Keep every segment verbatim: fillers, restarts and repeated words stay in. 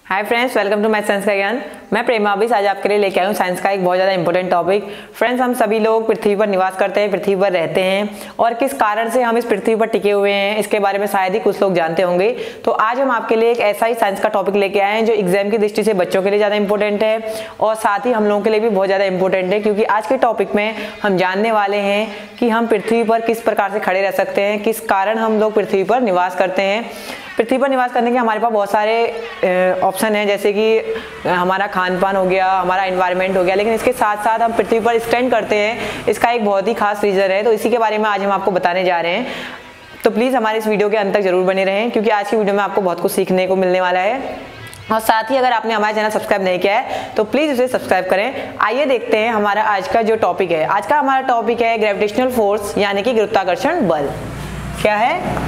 Hi friends, welcome to math science का ज्ञान। मैं प्रेमा अभी आज आपके लिए लेके आई हूँ साइंस का एक बहुत ज़्यादा इंपॉर्टेंट टॉपिक। फ्रेंड्स, हम सभी लोग पृथ्वी पर निवास करते हैं, पृथ्वी पर रहते हैं और किस कारण से हम इस पृथ्वी पर टिके हुए हैं इसके बारे में शायद ही कुछ लोग जानते होंगे। तो आज हम आपके लिए एक ऐसा ही साइंस का टॉपिक लेके आए हैं जो एग्जाम की दृष्टि से बच्चों के लिए ज़्यादा इंपॉर्टेंट है और साथ ही हम लोगों के लिए भी बहुत ज़्यादा इंपॉर्टेंट है, क्योंकि आज के टॉपिक में हम जानने वाले हैं कि हम पृथ्वी पर किस प्रकार से खड़े रह सकते हैं, किस कारण हम लोग पृथ्वी पर निवास करते हैं। पृथ्वी पर निवास करने के हमारे पास बहुत सारे ऑप्शन हैं, जैसे कि हमारा खान पान हो गया, हमारा एनवायरनमेंट हो गया, लेकिन इसके साथ साथ हम पृथ्वी पर स्टैंड करते हैं, इसका एक बहुत ही खास रीज़न है। तो इसी के बारे में आज हम आपको बताने जा रहे हैं। तो प्लीज़ हमारे इस वीडियो के अंत तक जरूर बने रहें, क्योंकि आज की वीडियो में आपको बहुत कुछ सीखने को मिलने वाला है। और साथ ही अगर आपने हमारा चैनल सब्सक्राइब नहीं किया है तो प्लीज़ उसे सब्सक्राइब करें। आइए देखते हैं हमारा आज का जो टॉपिक है। आज का हमारा टॉपिक है ग्रेविटेशनल फोर्स, यानी कि गुरुत्वाकर्षण बल। क्या है?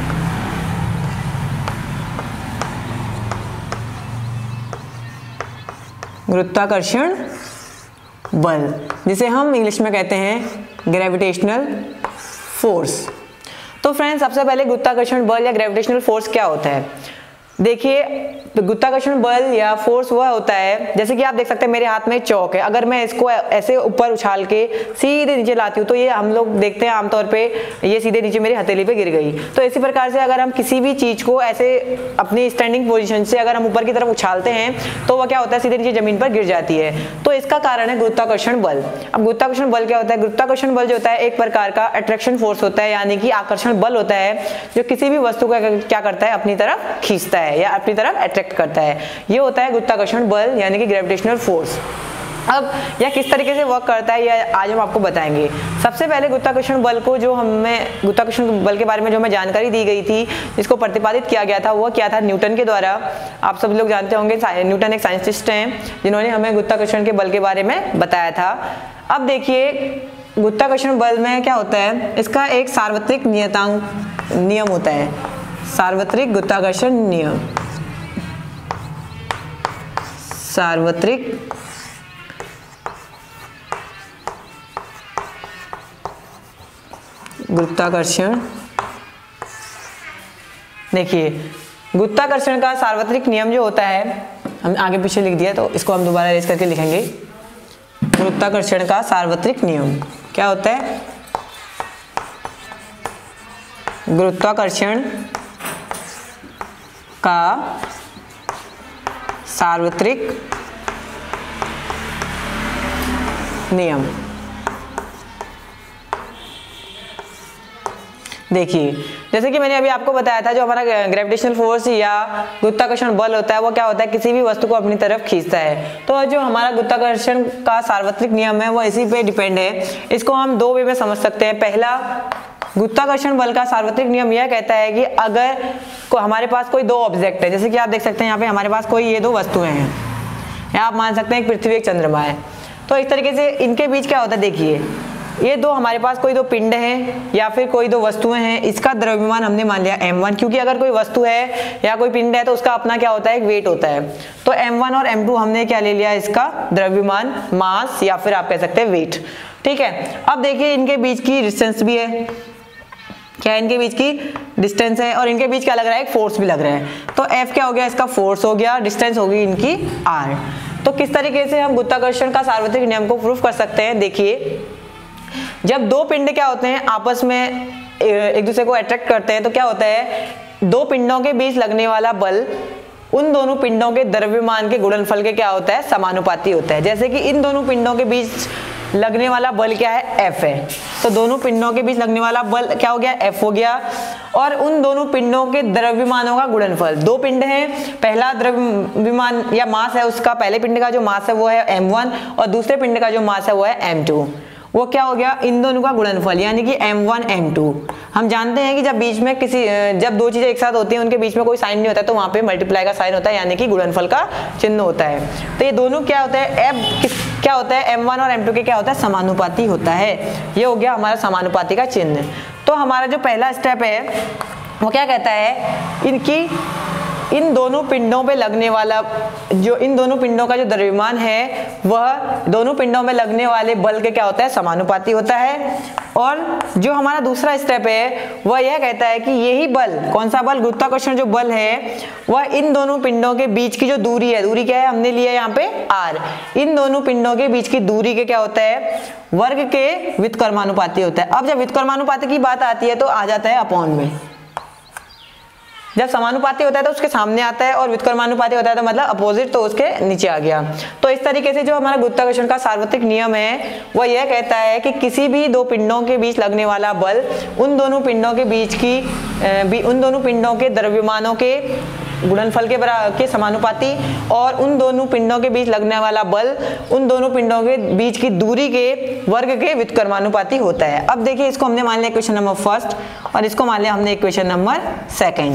गुरुत्वाकर्षण बल, जिसे हम इंग्लिश में कहते हैं ग्रेविटेशनल फोर्स। तो फ्रेंड्स, सबसे पहले गुरुत्वाकर्षण बल या ग्रेविटेशनल फोर्स क्या होता है? देखिए, तो गुरुत्वाकर्षण बल या फोर्स वह होता है, जैसे कि आप देख सकते हैं मेरे हाथ में चौक है, अगर मैं इसको ऐसे ऊपर उछाल के सीधे नीचे लाती हूँ तो ये हम लोग देखते हैं आमतौर पे ये सीधे नीचे मेरी हथेली पे गिर गई। तो इसी प्रकार से अगर हम किसी भी चीज को ऐसे अपनी स्टैंडिंग पोजीशन से अगर हम ऊपर की तरफ उछालते हैं तो वह क्या होता है, सीधे नीचे जमीन पर गिर जाती है। तो इसका कारण है गुरुत्वाकर्षण बल। अब गुरुत्वाकर्षण बल क्या होता है? गुरुत्वाकर्षण बल जो होता है एक प्रकार का अट्रैक्शन फोर्स होता है, यानी कि आकर्षण बल होता है, जो किसी भी वस्तु को क्या करता है, अपनी तरफ खींचता है या अपनी तरफ अट्रैक्ट करता है। ये होता है गुरुत्वाकर्षण बल, यानी कि ग्रेविटेशनल फोर्स। अब यह किस तरीके से वर्क करता है यह आज हम आपको बताएंगे। सबसे पहले गुरुत्वाकर्षण बल को जो हमें गुरुत्वाकर्षण बल के बारे में जो हमें जानकारी दी गई थी, जिसको प्रतिपादित किया गया था, वो क्या था? न्यूटन के द्वारा। आप सब लोग जानते होंगे न्यूटन एक साइंटिस्ट हैं जिन्होंने हमें गुरुत्वाकर्षण के बल के बारे में बताया था। अब देखिए, गुरुत्वाकर्षण बल में क्या होता है, इसका एक सार्वत्रिक नियतांक नियम होता है, सार्वत्रिक गुरुत्वाकर्षण नियम, सार्वत्रिक गुरुत्वाकर्षण। देखिए, गुरुत्वाकर्षण का सार्वत्रिक नियम जो होता है, हम आगे पीछे लिख दिया तो इसको हम दोबारा रेज करके लिखेंगे। गुरुत्वाकर्षण का सार्वत्रिक नियम क्या होता है? गुरुत्वाकर्षण का सार्वत्रिक नियम। देखिए, जैसे कि मैंने अभी आपको बताया था, जो हमारा ग्रेविटेशनल फोर्स या गुरुत्वाकर्षण बल होता है वो क्या होता है, किसी भी वस्तु को अपनी तरफ खींचता है। तो जो हमारा गुरुत्वाकर्षण का सार्वत्रिक नियम है वो इसी पे डिपेंड है। इसको हम दो वे में समझ सकते हैं। पहला, गुरुत्वाकर्षण बल का सार्वत्रिक नियम यह कहता है कि अगर को हमारे पास कोई दो ऑब्जेक्ट है, जैसे कि आप देख सकते हैं यहाँ पे हमारे पास कोई ये दो वस्तुएं हैं, या आप मान सकते हैं एक पृथ्वी एक चंद्रमा है, तो इस तरीके से इनके बीच क्या होता है, देखिए ये दो हमारे पास कोई दो पिंड हैं या फिर कोई दो वस्तुएं हैं, इसका द्रव्यमान हमने मान लिया एम वन, क्योंकि अगर कोई वस्तु है या कोई पिंड है तो उसका अपना क्या होता है, एक वेट होता है। तो एम वन और एम टू हमने क्या ले लिया, इसका द्रव्यमान, मास, या फिर आप कह सकते हैं वेट। ठीक है। अब देखिए, इनके बीच की डिस्टेंस भी है, क्या इनके बीच की डिस्टेंस है, और इनके बीच क्या लग रहा है, एक फोर्स भी लग रहा है। तो F क्या हो गया, इसका फोर्स हो गया, डिस्टेंस होगी इनकी R। तो किस तरीके से हम गुरुत्वाकर्षण का सार्वत्रिक नियम को प्रूफ कर सकते हैं? देखिए, जब दो पिंड क्या होते हैं आपस में एक दूसरे को अट्रैक्ट करते हैं तो क्या होता है, दो पिंडों के बीच लगने वाला बल उन दोनों पिंडों के द्रव्यमान के गुणनफल के क्या होता है, समानुपाती होता है। जैसे कि इन दोनों पिंडों के बीच लगने वाला बल क्या है, F है, तो दोनों पिंडों के बीच लगने वाला बल क्या हो गया, F हो गया, और उन दोनों पिंडों के द्रव्यमानों का गुणनफल, दो पिंड हैं, पहला द्रव्यमान या मास है उसका, पहले पिंड का जो मास है वो है एम वन और दूसरे पिंड का जो मास है वो है एम टू। वो क्या हो गया, इन दोनों का गुणनफल, यानी कि एम वन एम टू। हम जानते हैं कि जब बीच में किसी जब दो चीजें एक साथ होती हैं उनके बीच में कोई साइन नहीं होता है तो वहां पे मल्टीप्लाई का साइन होता है, यानी कि गुणनफल का चिन्ह होता है। तो ये दोनों क्या होता है, एफ क्या होता है, एम वन और एम टू के क्या होता है, समानुपाती होता है। ये हो गया हमारा समानुपाती का चिन्ह। तो हमारा जो पहला स्टेप है वो क्या कहता है, इनकी इन दोनों पिंडों पे लगने वाला जो इन दोनों पिंडों का जो द्रव्यमान है वह दोनों पिंडों में लगने वाले बल के क्या होता है, समानुपाती होता है। और जो हमारा दूसरा स्टेप है वह यह कहता है कि यही बल, कौन सा बल, गुरुत्वाकर्षण जो बल है वह इन दोनों पिंडों के बीच की जो दूरी है, दूरी क्या है हमने लिया है यहाँ पे r, इन दोनों पिंडों के बीच की दूरी के क्या होता है, वर्ग के व्युत्क्रमानुपाती होता है। अब जब व्युत्क्रमानुपाती की बात आती है तो आ जाता है अपॉन में, जब समानुपाती होता है तो उसके सामने आता है और व्युत्क्रमानुपाती होता है तो मतलब अपोजिट, तो उसके नीचे आ गया। तो इस तरीके से जो हमारा गुरुत्वाकर्षण का सार्वत्रिक नियम है वह यह कहता है कि किसी भी दो पिंडों के बीच लगने वाला बल उन दोनों पिंडों के बीच की भी, उन दोनों पिंडों के द्रव्यमानों के गुणनफल के बराबर के समानुपाती और उन दोनों पिंडों के बीच लगने वाला बल उन दोनों पिंडों के बीच की दूरी के वर्ग के व्युत्क्रमानुपाती होता है। अब देखिए इसको हमने मान लिया इक्वेशन नंबर फर्स्ट और इसको मान लिया हमने इक्वेशन नंबर सेकंड।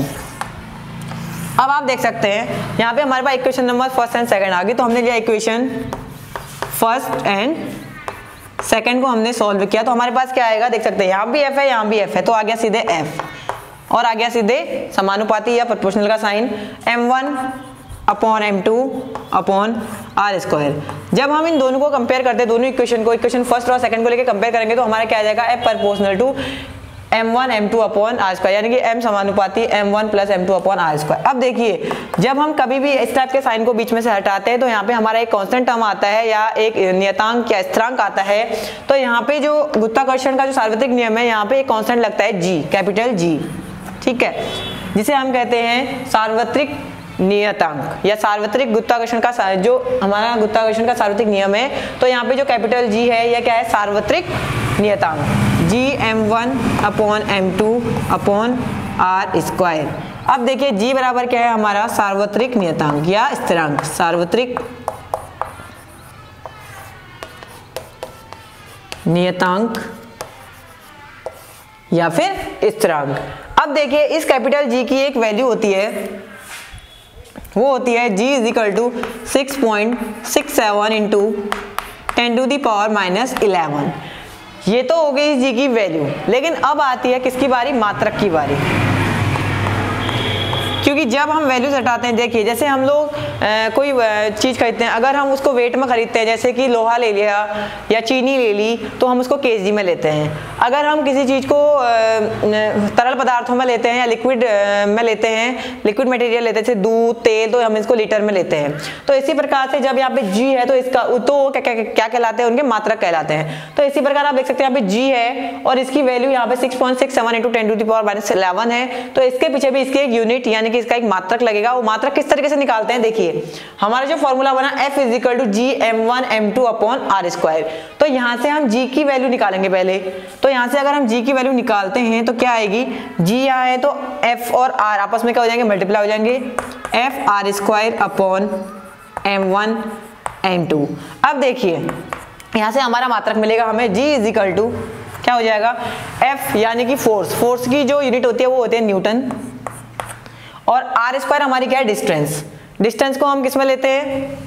अब आप देख सकते हैं यहाँ पे हमारे पास equation number first and second आ गई, तो हमने लिया इक्वेशन फर्स्ट एंड सेकंड को हमने सॉल्व किया तो हमारे पास क्या आएगा, देख सकते हैं यहाँ भी एफ है यहाँ भी एफ है, तो आ गया सीधे एफ और आ गया सीधे समानुपाती या प्रोपोर्शनल का sign M one upon M two upon R square. जब हम इन दोनों को कंपेयर करते हैं, दोनों इक्वेशन को, इक्वेशन फर्स्ट और सेकंड को लेकर कंपेयर करेंगे तो हमारा क्या आ जाएगा, F proportional to M one M two upon R square, यानी कि m समानुपाती M one plus M two upon R square. अब देखिए जब हम कभी भी इस टाइप के साइन को बीच में से हटाते हैं तो यहाँ पे हमारा एक कांस्टेंट टर्म आता है या एक नियतांक या स्थिरांक आता है, तो यहाँ पे जो गुरुत्वाकर्षण का जो सार्वत्रिक नियम है यहाँ पे एक कांस्टेंट लगता है g, कैपिटल G, ठीक है, जिसे हम कहते हैं सार्वत्रिक नियतांक या सार्वत्रिक गुरुत्वाकर्षण का जो हमारा गुरुत्वाकर्षण का सार्वत्रिक नियम है, तो यहाँ पे जो कैपिटल G है यह क्या है, सार्वत्रिक नियतांक G M one upon M two upon R square. अब देखिए G बराबर क्या है हमारा, सार्वत्रिक नियतांक या स्थिरांक, सार्वत्रिक नियतांक या फिर स्थिरांक। अब देखिए इस कैपिटल G की एक वैल्यू होती है, वो होती है G is equal to six point six seven into ten to the power minus eleven. ये तो हो गई G की वैल्यू, लेकिन अब आती है किसकी बारी, मात्रक की बारी। क्योंकि जब हम वैल्यूज हटाते हैं, देखिए जैसे हम लोग कोई चीज़ खरीदते हैं, अगर हम उसको वेट में खरीदते हैं, जैसे कि लोहा ले लिया या चीनी ले ली, तो हम उसको केजी में लेते हैं। अगर हम किसी चीज़ को तरल पदार्थों में लेते हैं या लिक्विड में लेते हैं, लिक्विड मटेरियल लेते हैं जैसे दूध, तेल, तो हम इसको लीटर में लेते हैं। तो इसी प्रकार से जब यहाँ पे जी है तो इसका तो क्या क्या क्या कहलाते हैं, उनके मात्रक कहलाते हैं। तो इसी प्रकार आप देख सकते हैं यहाँ पे जी है और इसकी वैल्यू यहाँ पे six point six seven into ten to the power minus eleven है, तो इसके पीछे भी इसकी एक यूनिट यानी कि इसका एक मात्रक लगेगा। वो मात्रक किस तरीके से निकालते हैं, देखिए हमारा जो फॉर्मूला बना F is equal to G M one M two upon R square, तो यहाँ से हम G की वैल्यू निकालेंगे पहले। तो यहाँ से अगर हम G की वैल्यू निकालते हैं तो क्या आएगी, G यहाँ है तो F और R आपस में क्या हो जाएंगे, मल्टीप्लाई हो जाएंगे, F R square upon M one M two. अब देखिए यहाँ से हमारा मात्रक मिलेगा हमें G इज इक्वल टू क्या हो जाएगा, F यानी कि फोर्स, फोर्स की जो यूनिट होती है वो होती है न्यूटन, और आर स्क्वायर हमारी क्या है, डिस्टेंस। डिस्टेंस को हम किस में लेते हैं,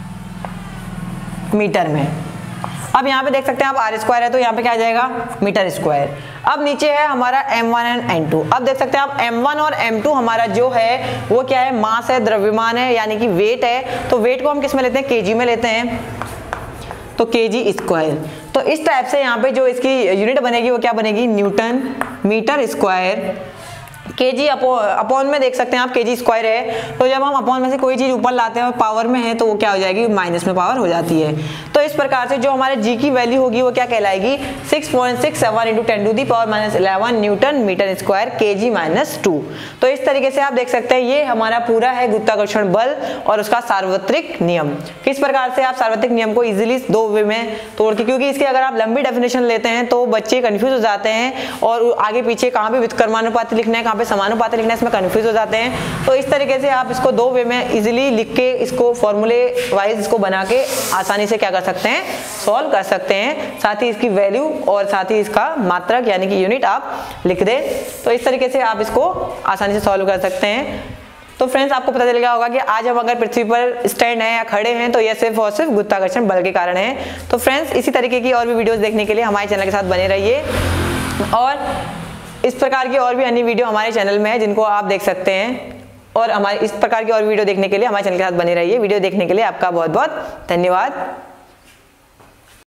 मीटर में। अब यहाँ पे देख सकते हैं आप आर स्क्वायर है तो यहाँ पे क्या आ जाएगा, मीटर स्क्वायर। अब नीचे है हमारा M one and M two. अब देख सकते हैं आप एम वन और एम टू हमारा जो है वो क्या है, मास है, द्रव्यमान है, यानी कि वेट है। तो वेट को हम किस में लेते हैं, केजी में लेते हैं, तो केजी स्क्वायर। तो इस टाइप से यहाँ पे जो इसकी यूनिट बनेगी वो क्या बनेगी, newton metre square. KG upon में देख सकते हैं आप केजी स्क्वायर है, तो जब हम अपॉन में से कोई चीज ऊपर लाते हैं और पावर में है तो वो क्या हो जाएगी, माइनस में पावर हो जाती है। तो इस प्रकार से जो हमारे जी की वैल्यू होगी वो क्या कहलाएगी, six point six seven into ten to the power minus eleven newton metre square KG minus two. तो इस तरीके से आप देख सकते हैं ये हमारा पूरा है गुरुत्वाकर्षण बल और उसका सार्वत्रिक नियम। किस प्रकार से आप सार्वत्रिक नियम को इजिली दो वे में तोड़ के, क्योंकि इसके अगर आप लंबी डेफिनेशन लेते हैं तो बच्चे कंफ्यूज हो जाते हैं और आगे पीछे कहाँ पे व्युत्क्रमानुपाती लिखना है, कहाँ पे समानुपाती लिखना है, इसमें कंफ्यूज हो जाते हैं। तो इस तरीके से आप इसको दो वे में इजीली लिख के इसको फॉर्मूले वाइज इसको बना के आसानी से क्या कर सकते हैं, सॉल्व कर सकते हैं। साथ ही इसकी वैल्यू और साथ ही इसका मात्रक यानी कि यूनिट आप लिख दें, तो इस तरीके से आप इसको आसानी से सॉल्व कर सकते हैं। तो फ्रेंड्स आपको पता चल गया होगा कि आज हम अगर पृथ्वी पर स्टैंड हैं या खड़े हैं तो यह सिर्फ और सिर्फ गुरुत्वाकर्षण बल के कारण है। तो फ्रेंड्स इसी तरीके की और भी वीडियोस देखने के लिए हमारे चैनल के साथ बने रहिए, और इस प्रकार की और भी अन्य वीडियो हमारे चैनल में है जिनको आप देख सकते हैं। और हमारे इस प्रकार की और वीडियो देखने के लिए हमारे चैनल के साथ बने रहिए। वीडियो देखने के लिए आपका बहुत बहुत धन्यवाद।